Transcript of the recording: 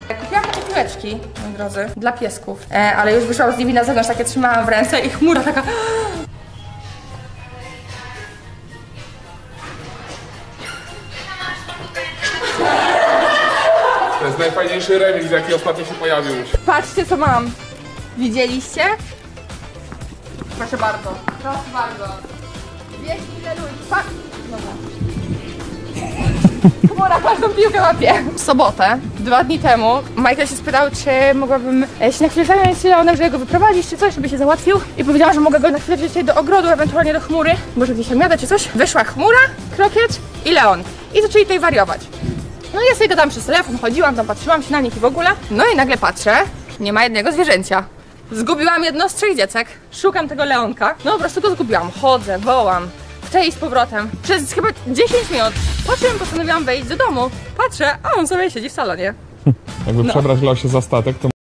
Kupiłam takie piłeczki, moi drodzy, dla piesków, ale już wyszłam z nimi na zewnątrz, takie trzymałam w ręce i chmura taka... To jest najfajniejszy remix, jaki ostatnio się pojawił. Patrzcie, co mam. Widzieliście? Proszę bardzo. Proszę bardzo. Wiesz, ile ludzi... Dobra. Chmura każdą piłkę łapie. W sobotę, 2 dni temu, Michael się spytał, czy mogłabym się na chwilę zająć Leonem, żeby go wyprowadzić, czy coś, żeby się załatwił. I powiedziałam, że mogę go na chwilę wziąć tutaj do ogrodu, ewentualnie do chmury. Może gdzieś tam jadę, czy coś. Wyszła chmura, krokiet i Leon. I zaczęli tutaj wariować. No ja sobie gadałam przez telefon, chodziłam tam, patrzyłam się na nich i w ogóle. No i nagle patrzę, nie ma jednego zwierzęcia. Zgubiłam jedno z 3 dziecek. Szukam tego Leonka. No po prostu go zgubiłam. Chodzę, wołam. Chcę iść z powrotem. Przez chyba 10 minut. Po czym postanowiłam wejść do domu. Patrzę, a on sobie siedzi w salonie. Jakby przebrać Leosia za statek, to